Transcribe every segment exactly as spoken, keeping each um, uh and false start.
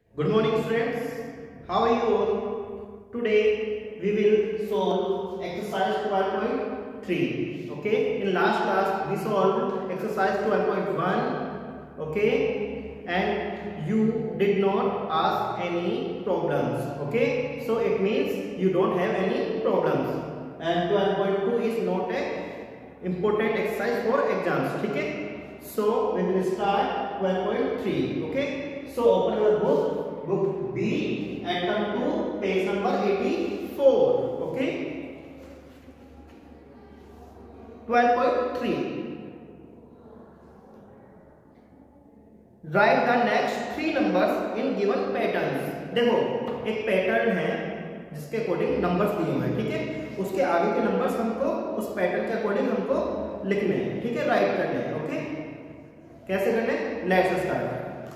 Good morning friends, how are you all? Today we will solve exercise twelve point three. Okay, in last class we solved exercise twelve point one. Okay, and you did not ask any problems. Okay, so it means you don't have any problems. And twelve point two is not a important exercise for exams. Okay, so we will start twelve point three. Okay, so open your book. Book B and turn to page number eighty-four. Okay, twelve point three. Write the next three numbers in given patterns. देखो एक pattern है जिसके according numbers दिए हुए हैं, ठीक है। उसके आगे के नंबर्स हमको उस पैटर्न के अकॉर्डिंग हमको लिखने हैं, ठीक है, राइट करने हैं। ओके, कैसे करने हैं? Let's start.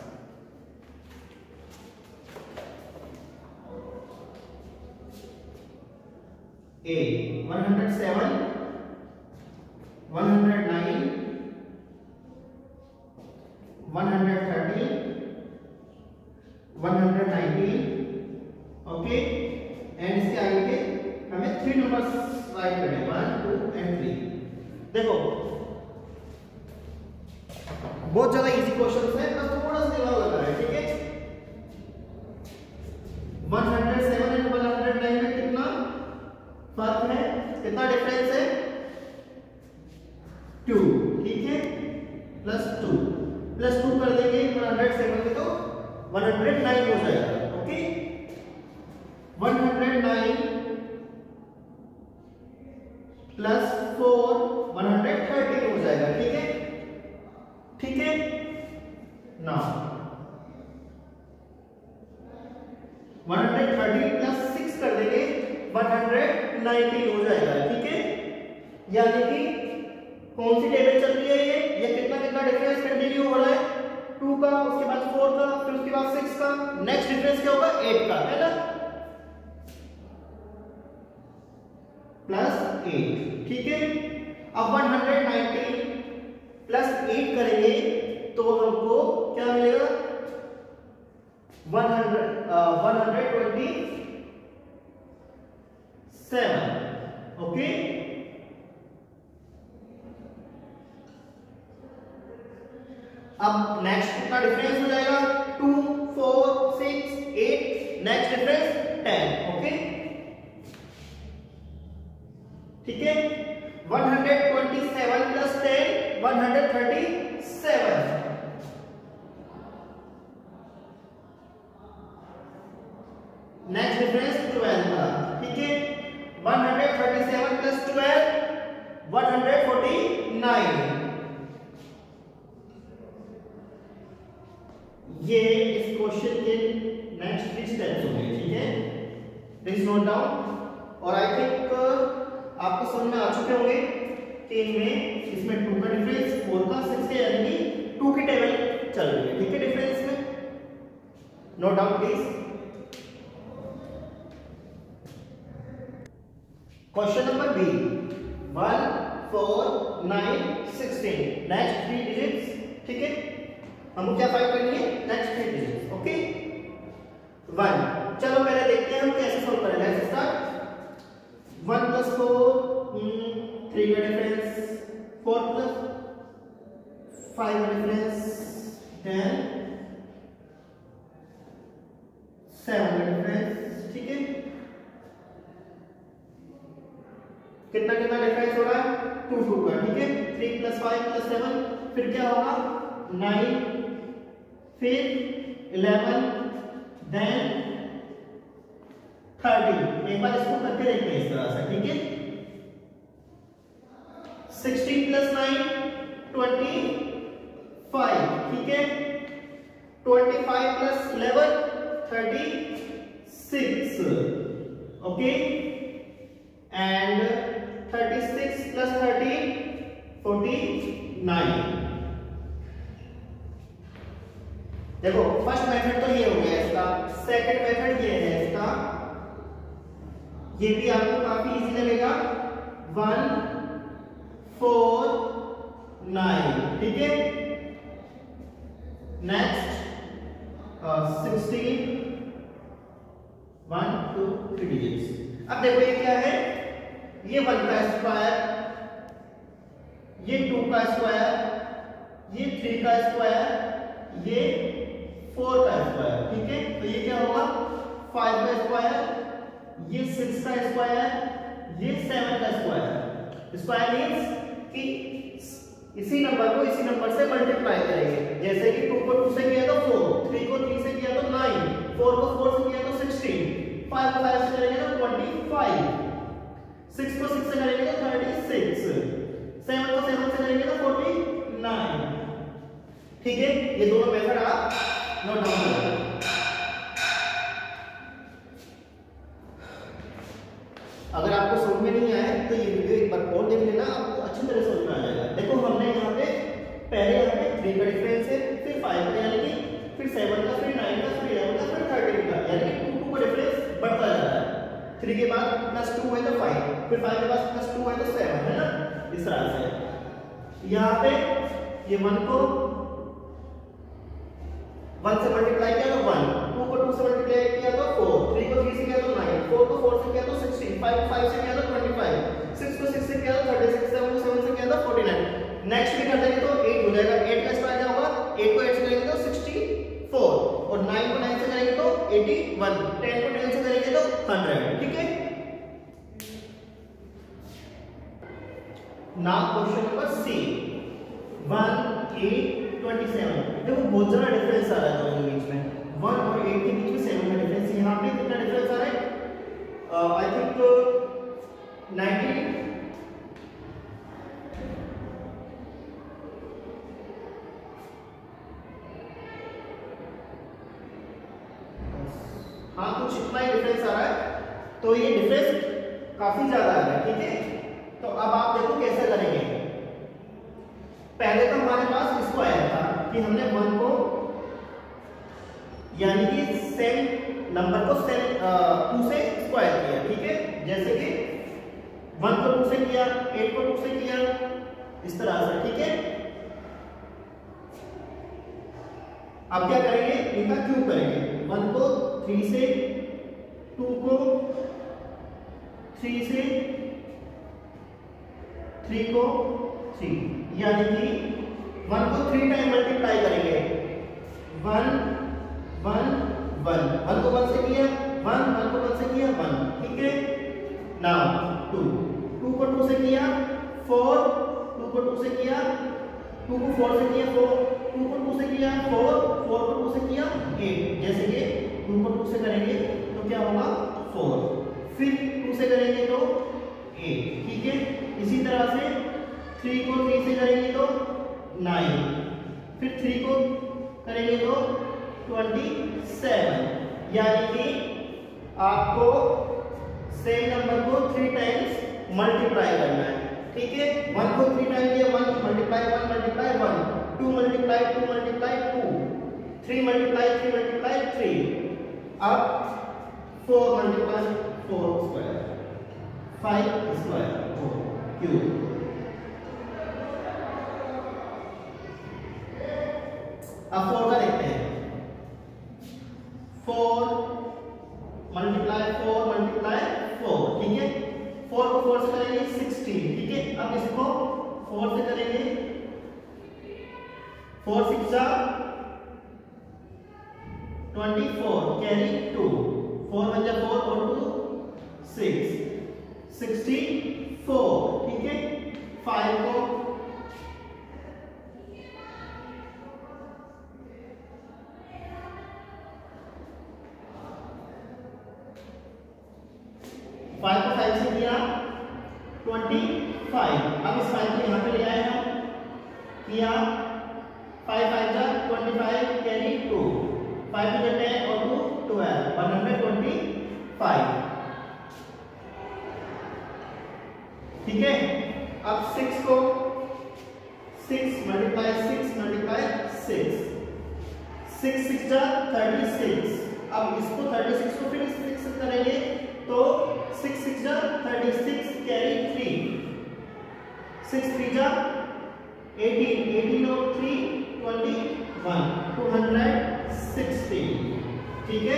A one hundred seven, one hundred nine, one hundred thirteen, one hundred nineteen. Okay, and इसके आगे के हमें थ्री नंबर्स राइट करने हैं, वन टू एंड थ्री। देखो बहुत ज्यादा इजी क्वेश्चन है, बस थोड़ा सा दिमाग लगा है, ठीक है। one hundred seven and one hundred nine में कितना फर्क है, कितना डिफरेंस है? टू, ठीक है, प्लस टू प्लस टू कर देंगे one hundred seven में तो one hundred nine हो जाएगा। Okay, one hundred nine plus four one hundred thirteen हो जाएगा, ठीक है, ठीक है ना। one hundred thirteen plus six कर देंगे one hundred nineteen हो जाएगा, ठीक है। यानी कि कौन सी टेबल चल रही है ये ये कितना कितना डिफरेंस कंटिन्यू हो रहा है? टू का, उसके बाद फोर का, फिर उसके बाद सिक्स का, नेक्स्ट डिफरेंस क्या होगा? एट का, है ना, प्लस एट, ठीक है। अब one hundred nineteen plus eight करेंगे तो हमको क्या मिलेगा? one hundred one hundred twenty seven. Okay, अब नेक्स्ट कितना डिफरेंस हो जाएगा? Two, four, six, eight, next difference ten. Okay, ठीक है। one hundred twenty-seven plus ten one hundred thirty-seven। Next difference twelve का, ठीक है। one hundred thirty-seven plus twelve one hundred forty-nine। ये इस क्वेश्चन के नेक्स्ट थ्री स्टेप्स होंगे, ठीक है। Please note down. और आई थिंक आपको समझ में आ चुके होंगे कि इनमें इसमें टू का डिफरेंस, फोर का, सिक्स का, यानी कि टू की टेबल चल रही है, ठीक है, डिफरेंस में। Note down please. Question number B, one, four, nine, sixteen, next three digits, ठीक है। हमको क्या फाइंड करनी है? Next three digits. Okay, one, चलो पहले देखते हैं हम कैसे सॉल्व करें। Let's start. One plus four, three का डिफरेंस, फोर प्लस फाइव का डिफरेंस, टेन, सेवन का डिफरेंस, ठीक है। कितना कितना डिफरेंस हो रहा है? टू टू का, ठीक है। Three plus five plus seven, फिर क्या होगा? नाइन, फिर इलेवन, देन थर्टी। एक बार इसको करके देखते हैं इस तरह से, ठीक है। Sixteen plus nine twenty five, ठीक है। Twenty five plus eleven thirty six. Okay, and thirty-six plus thirteen forty-nine। देखो फर्स्ट मेथड तो ये हो गया इसका, सेकंड मेथड ये है इसका, ये भी आपको काफी इजी लगेगा। वन, फोर, नाइन, ठीक है। Next sixteen, one two three digits. अब देखो ये क्या है, ये वन का स्क्वायर, ये टू का स्क्वायर, ये थ्री का स्क्वायर, ये फोर का स्क्वायर, ठीक है। तो ये क्या होगा, फाइव का स्क्वायर, ये सिक्स का स्क्वायर, ये सेवन का स्क्वायर। स्क्वायर मींस कि इसी नंबर को इसी नंबर से मल्टीप्लाई करेंगे। जैसे कि टू को टू से किया तो फोर, थ्री को थ्री से किया तो नाइन, फोर को फोर से किया तो सिक्सटीन, फाइव को फाइव से करेंगे तो ट्वेंटी फाइव, सिक्स को सिक्स से करेंगे तो थर्टी सिक्स, सेवन को सेवन से करेंगे तो फोर्टी नाइन। ठीक है, ये दोनों मेथड आप नोट डाउन करें। अगर आपको समझ में नहीं आए तो ये वीडियो एक बार और देख लेना, आपको अच्छी तरह समझ में आ जाएगा। देखो हमने यहाँ पे पहले यहाँ पे थ्री का डिफरेंस है, फिर फाइव का यानी कि फिर सेवन का, फिर नाइन का, फिर इलेवन का, फिर थर्टीन का, यानी कि टू टू का डिफरेंस बढ़ता जा रहा है। थ्री के बाद प्लस टू है तो फाइव, फिर फाइव के बाद प्लस टू है तो सेवन, है ना, इस तरह से। यहाँ पे ये वन को वन से मल्टीप्लाई किया तो वन, टू को टू से मल्टीप्लाई किया तो फोर, थ्री को थ्री से किया तो नाइन, फोर को फोर से किया तो सिक्सटीन, फाइव को फाइव से किया तो ट्वेंटी फाइव, सिक्स को सिक्स से किया तो थर्टी सिक्स, सेवन को सेवन से किया तो फोर्टी नाइन। नेक्स्ट भी कर देंगे तो एट हो जाएगा, एट का स्क्वायर क्या होगा, एट को एट से करेंगे तो सिक्सटी फोर, और नाइन को नाइन से करेंगे तो एटी वन, टेन को टेन से करेंगे तो हंड्रेड। ठीक है, now question number C, one eight twenty seven. देखो बहुत ज्यादा डिफरेंस आ रहा है दोनों के बीच में, वन और एट के बीच में सेवन का डिफरेंस। यहाँ पे कितना डिफरेंस आ रहा है, आई थिंक नाइनटी, हाँ कुछ इतना ही डिफरेंस आ रहा है, तो ये डिफरेंस काफी ज्यादा आ रहा है। ठीक है, तो अब आप देखो कैसे करेंगे। पहले तो हमारे पास स्क्वायर था कि हमने वन को यानी कि सेम नंबर को सेम टू से स्क्वायर किया। ठीक है, जैसे कि वन को टू से किया, एट को टू से किया, इस तरह से। ठीक है, अब क्या करेंगे, इनका क्यूब करेंगे। वन को थ्री से, टू को थ्री से, थ्री को थ्री, यानी कि वन को थ्री टाइम मल्टीप्लाई करेंगे। वन वन वन, वन को वन से किया वन, वन को वन से किया वन। ठीक है, नाउ टू, टू को टू से किया फोर, टू को टू से किया, टू को फोर से किया फोर, टू को टू से किया फोर, फोर को टू से किया एट। जैसे कि टू को टू से करेंगे तो क्या होगा फोर, फिर टू से करेंगे तो एट। ठीक है, इसी तरह से थ्री को थ्री से करेंगे तो नाइन, फिर थ्री को करेंगे तो ट्वेंटी सेवन, यानी कि आपको सेम नंबर को थ्री टाइम्स मल्टीप्लाई करना है। ठीक है, वन को थ्री टाइम किया, one multiply one multiply one, two multiply two multiply two, three multiply three multiply three, अब four multiply four square, five square cube. अब फोर का देखते हैं, four multiply four multiply four. ठीक है, four को four से करेंगे सिक्सटीन। ठीक है, अब इसको फोर से करेंगे, फोर सिक्स जा twenty four, carry two, four one जा फोर और टू सिक्स, सिक्सटी फोर। ठीक है, फाइव को फाइव को फाइव से किया ट्वेंटी फाइव। अब इस फाइव को यहाँ पे ले आए हम, किया फाइव फाइव जा twenty five, carry two, five two जा टेन और two twelve, one hundred twenty five. ठीक है, अब सिक्स को six multiply six multiply six, six six जा थर्टी सिक्स। अब इसको थर्टी सिक्स को फिर सिक्स करेंगे तो सिक्स सिक्स जा thirty six, carry three, six three जा एटीन, एटीन और three twenty one, two hundred sixteen. ठीक है,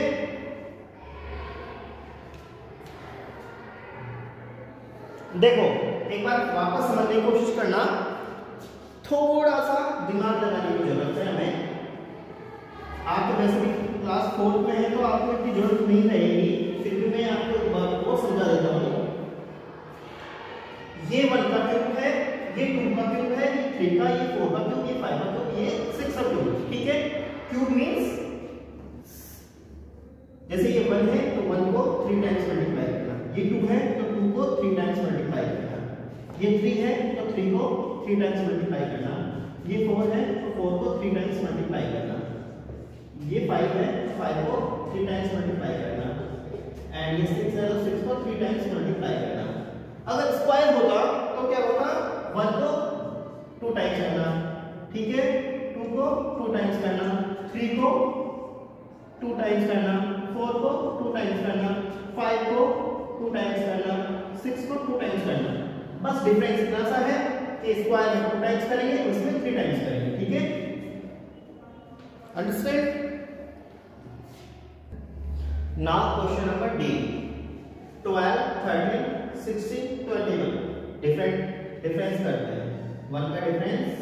देखो एक बार वापस समझने की कोशिश करना, थोड़ा सा दिमाग लगाने की जरूरत है हमें। आप तो वैसे भी क्लास फोर्थ में है तो आपको इतनी जरूरत नहीं रहेगी, फिर भी मैं आपको एक बात को समझा देता हूँ। ये वन का क्यूब है, ये टू का क्यूब है, ये थ्री का, ये फोर का क्यूब, ये फाइव का क्यूब, ये सिक्स का क्यूब। ठीक है, क्यूब मीन्स जैसे ये वन है तो वन को थ्री टाइम्स मल्टीप्लाई करना, ये टू है तो टू को थ्री टाइम्स मल्टीप्लाई करना, ये थ्री है तो थ्री को थ्री टाइम्स मल्टीप्लाई करना, ये फोर है तो फोर को थ्री टाइम्स मल्टीप्लाई करना, ये फाइव है तो फाइव को थ्री टाइम्स मल्टीप्लाई करना, एंड ये सिक्स है तो सिक्स को थ्री टाइम्स मल्टीप्लाई करना। अगर स्क्वायर होगा तो क्या होगा, वन को टू टाइम्स करना, ठीक है, टू को टू टाइम्स करना, थ्री को टू टाइम्स करना, फोर को टू टाइम्स करना, फाइव को टू टाइम्स करना, सिक्स को टू टाइम्स करना। बस डिफरेंस इतना सा है कि स्क्वायर में टू टाइम्स करेंगे, उसमें थ्री टाइम्स करेंगे। ठीक है, understand? Now question number D, twelve, thirteen, sixteen, twenty one. Different difference करते हैं। वन का डिफरेंस,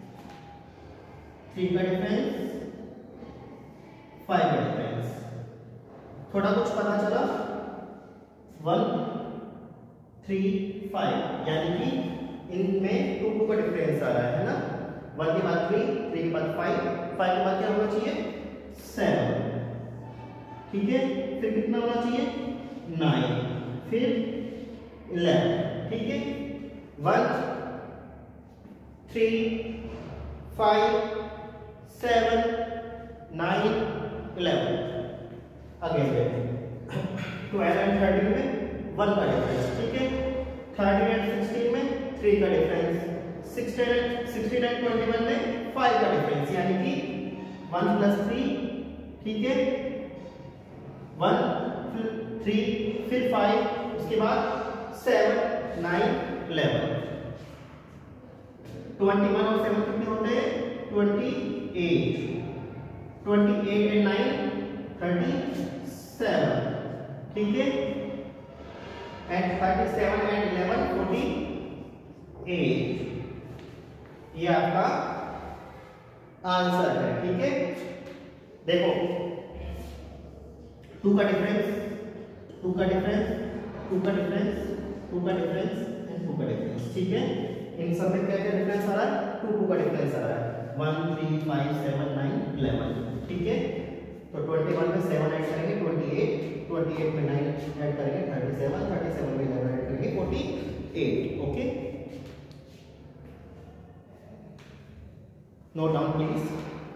थ्री का डिफरेंस, फाइव का डिफरेंस। थोड़ा कुछ पता चला, वन, थ्री, फाइव, यानी कि इनमें टू टू का डिफरेंस आ रहा है ना। वन के बाद थ्री, थ्री के बाद फाइव, फाइव के बाद क्या होना चाहिए, सेवन। ठीक है, फिर कितना होना चाहिए, नाइन, फिर इलेवन। ठीक है, one, three, five, seven, nine, eleven. Again twelve and thirteen में वन का डिफरेंस। ठीक है, थर्टीन एंड सिक्सटीन में थ्री का difference, sixteen sixteen and twenty one में फाइव का डिफरेंस, यानी कि वन प्लस थ्री। ठीक है, वन, थ्री, फिर फाइव, उसके बाद seven, nine, eleven. Twenty one और सेवन कितने होते हैं, twenty eight, twenty eight and nine, thirty seven. ठीक है, and thirty seven and eleven, forty eight. ये आपका आंसर है। ठीक है, देखो टू का डिफरेंस, टू का डिफरेंस, टू का डिफरेंस, टू का डिफरेंस एंड टू का डिफरेंस। ठीक है, इन सब में क्या क्या डिफरेंस आ रहा है, टू टू का डिफरेंस आ रहा है, one, three, five, seven, nine, eleven. ठीक है, तो ट्वेंटी वन में सेवन ऐड करेंगे, ट्वेंटी एट, ट्वेंटी एट में नाइन ऐड करेंगे, थर्टी सेवन, थर्टी सेवन में इलेवन ऐड करेंगे, forty eight. Okay, note down please.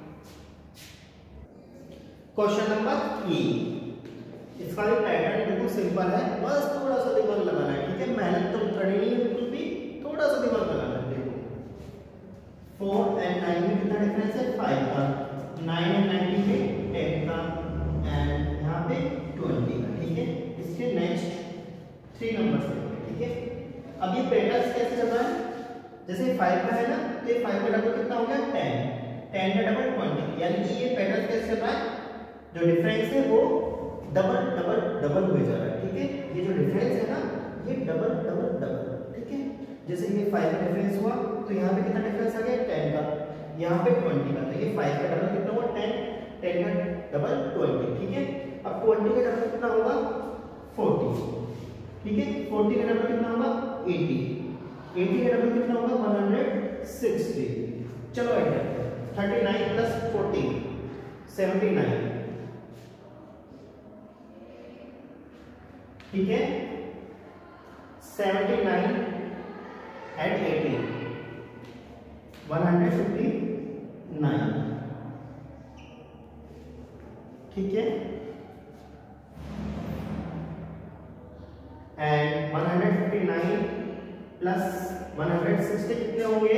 Question number E, इसका भी पैटर्न बिल्कुल सिंपल है, बस थोड़ा सा दिमाग लगाना है। ठीक है, मेहनत तो करनी नहीं है बिल्कुल भी, थोड़ा सा दिमाग लगाना है। देखो फोर एंड नाइन में कितना डिफरेंस है, फाइव का, नाइन एंड नाइनटीन में टेन का, एंड यहाँ पे ट्वेंटी का। ठीक है, इसके नेक्स्ट थ्री नंबर्स हैं। ठीक है, अब ये पैटर्न कैसे चल रहा है, जैसे फाइव का है ना, तो ये फाइव का डबल कितना हो गया, टेन, टेन का डबल ट्वेंटी, यानी कि ये पैटर्न कैसे चल रहा है, जो डिफरेंस है वो डबल डबल डबल हुए जा रहा है। ठीक है, ये जो डिफरेंस है ना, ये डबल डबल डबल। ठीक है, जैसे ये फाइव का डिफरेंस हुआ तो यहाँ पे कितना डिफरेंस आ गया, टेन का, यहाँ पे ट्वेंटी का, तो ये फाइव का डबल कितना हुआ, टेन, टेन का डबल ट्वेंटी। ठीक है, अब ट्वेंटी का डबल कितना होगा, फोर्टी। ठीक है, फोर्टी का डबल कितना होगा, एटी, एटी का डबल कितना होगा, वन हंड्रेड सिक्सटी। चलो thirty nine plus forty, seventy nine. ठीक है, seventy nine and eighty, one hundred fifty nine. ठीक है, and one hundred fifty nine plus one hundred sixty कितने होंगे,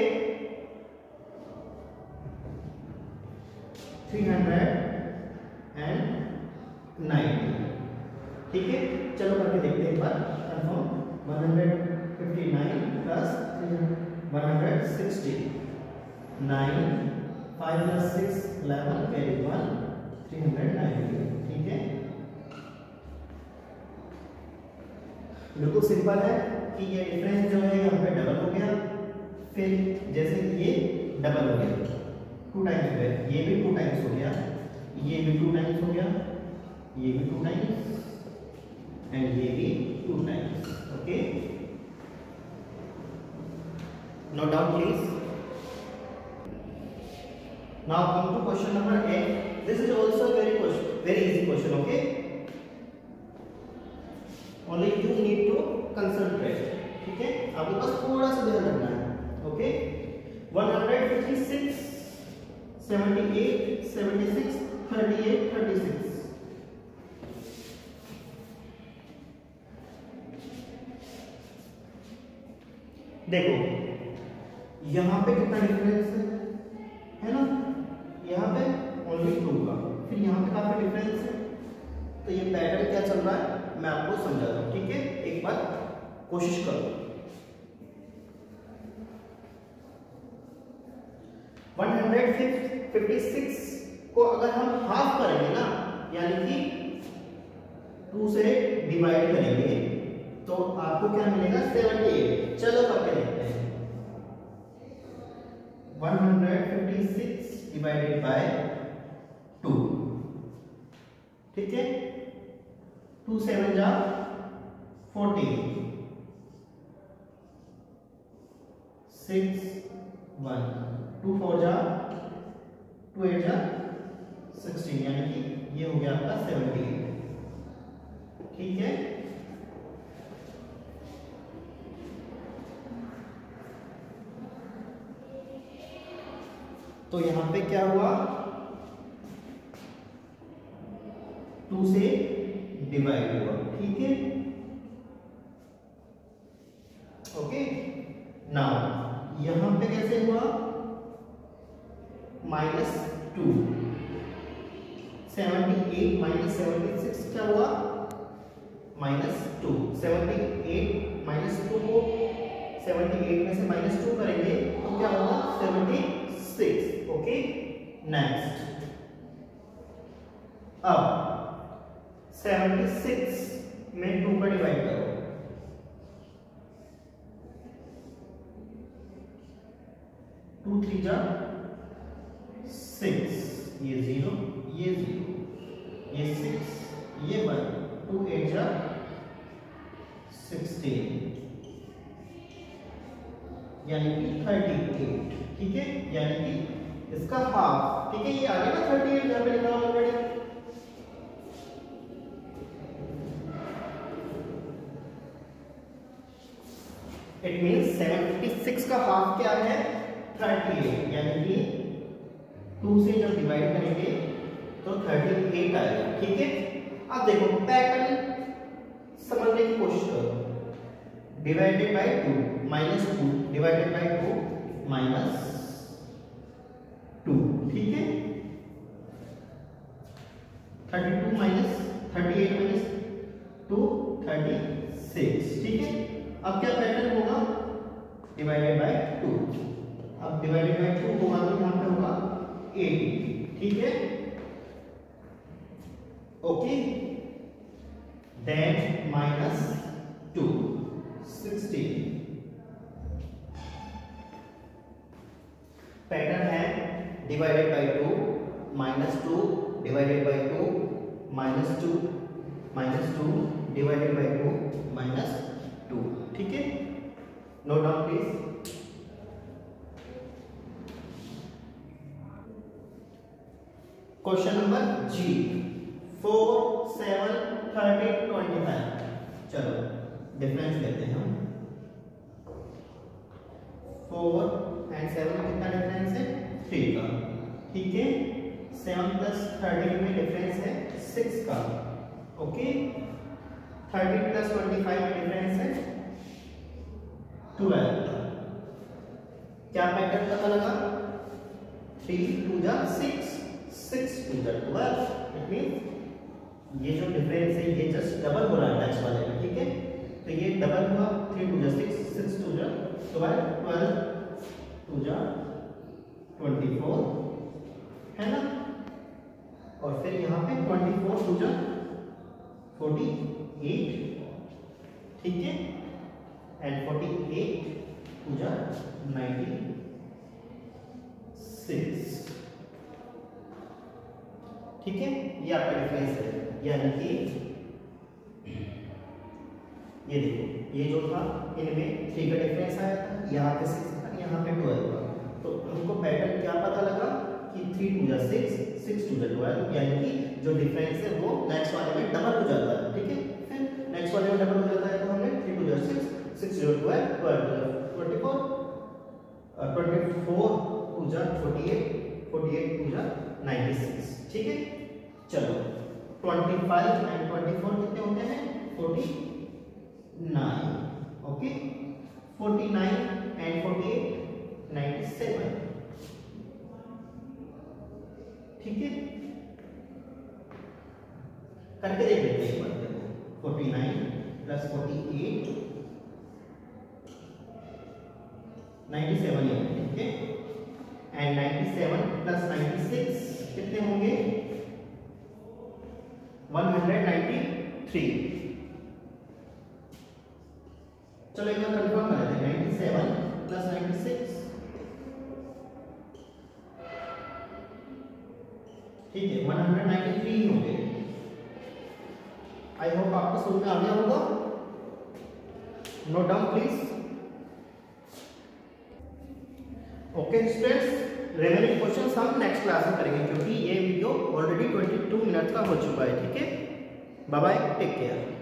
थ्री हंड्रेड एंड नाइनटी। ठीक है, चलो करके देखते हैं एक बार confirm. One hundred fifty nine plus one hundred sixty, nine, five plus six, eleven, carry one, hundred ninety. ठीक है, बिल्कुल सिंपल है कि ये डिफरेंस जो है यहाँ पे डबल हो गया, फिर जैसे कि ये डबल हो गया, टू टाइम्स हो गया, ये भी टू टाइम्स हो गया, ये भी टू टाइम्स हो गया, ये भी टू टाइम्स एंड ये भी two times. Okay, note down please. Now come to question number eight. This is also a very question, very easy question. Okay, only you need to concentrate. ठीक है, आपको बस थोड़ा सा ध्यान रखना है। Okay, one fifty-six, seventy-eight, seventy-six, thirty-eight, thirty-six. देखो यहाँ पे कितना डिफरेंस है, है ना, यहाँ पे ओनली टू का, फिर यहाँ पे काफी डिफरेंस है, तो ये पैटर्न क्या चल रहा है मैं आपको समझाता हूँ। ठीक है, एक बार कोशिश करो। one fifty-six को अगर हम हाफ करेंगे ना, यानी कि टू से डिवाइड करेंगे, तो आपको क्या मिलेगा seventy-eight। चलो करके देखते हैं। one fifty-six divided by two. ठीक है, टू सेवन जा fourteen, six one, two four जा टू एट जा सिक्सटीन, यानी कि ये हो गया आपका सेवेंटी एट। ठीक है, तो यहां पे क्या हुआ, टू से डिवाइड हुआ। ठीक है, ओके, नाउ यहां पे कैसे हुआ, minus two, seventy eight minus seventy six क्या हुआ, minus two. Seventy eight minus two को सेवेंटी एट में से माइनस टू करेंगे तो क्या होगा, सेवेंटी सिक्स। ओके, नेक्स्ट, अब सेवेंटी सिक्स में टू का डिवाइड करो, टू थ्री जा सिक्स, ये जीरो, ये जीरो, ये सिक्स, ये वन, टू एट जा सिक्सटीन, यानी कि थर्टी एट। ठीक है, यानी कि इसका हाफ। ठीक है, ये आ गया ना थर्टी एट, यहाँ पे लिखा हुआ already. It means seventy six का हाफ क्या है, थर्टी एट, यानी कि टू से जब डिवाइड करेंगे तो थर्टी एट आएगा। ठीक है, अब देखो पैटर्न समझने की कोशिश करो। Divided by two, minus two divided by two, minus two. ठीक है, thirty two minus thirty eight minus two, thirty six. ठीक है, अब क्या पैटर्न होगा, डिवाइडेड बाय टू। अब डिवाइडेड बाय टू होगा तो यहाँ पे होगा एटी। ठीक है, okay, then minus two, sixteen. Pattern है divided by two, minus two divided by two, minus two, minus two divided by two, minus two. ठीक है, note down please. Question number G, four seven thirty twenty five. चलो difference लेते हैं हम। Four and seven में कितना difference है, three का। ठीक है, सेवन प्लस थर्टी में डिफरेंस है सिक्स का। Okay, thirty plus twenty five में डिफरेंस है ट्वेल्व का। क्या पैटर्न पता लगा, थ्री टू जा सिक्स, सिक्स टू जा ट्वेल्व। इट मीन ये जो डिफरेंस है ये जस्ट डबल हो रहा है नेक्स्ट वाले में। ठीक है, तो ये डबल हुआ, थ्री टू जा सिक्स, सिक्स टू जा ट्वेल्व, ट्वेल्व टू जा ट्वेंटी फोर, है ना। और फिर यहाँ पे ट्वेंटी फोर टू जा फोर्टी एट, ठीक है, एंड फोर्टी एट टू जा नाइन्टी सिक्स, ठीक है। ये आपका डिफरेंस है, यानी कि ये देखो, ये जो था इनमें थ्री का डिफरेंस आया था, यहाँ पे सिक्स था, यहाँ पे ट्वेल्व था। तो हमको पैटर्न क्या पता लगा कि थ्री टू जा सिक्स, सिक्स टू जा ट्वेल्व, यानी कि जो डिफरेंस है वो नेक्स्ट वाले में डबल हो जाता है, ठीक है। फिर नेक्स्ट वाले में डबल हो जाता है तो हमें थ्री टू जा सिक्स, सिक्स टू जा twelve, twelve twenty four, twenty four two जा forty eight, forty eight two जा नाइन्टी सिक्स, ठीक है। चलो twenty five and twenty four कितने होते हैं? Forty nine, okay. Forty nine and forty eight ninety seven, ठीक है। करके देख लेते हैं एक बार, देखो forty nine plus forty eight ninety seven ही होंगे, ठीक है। And ninety seven plus ninety six कितने होंगे? One hundred ninety three. चलो एक बार कंफर्म कर लेते हैं, ninety seven plus ninety six, ठीक है, वन हंड्रेड नाइन्टी थ्री ही होंगे। आई होप आपको समझ में आ गया होगा। Note down please. Okay students, remaining questions हम नेक्स्ट क्लास में करेंगे, क्योंकि ये वीडियो ऑलरेडी बाईस मिनट का हो चुका है, ठीक है। Bye bye, take care.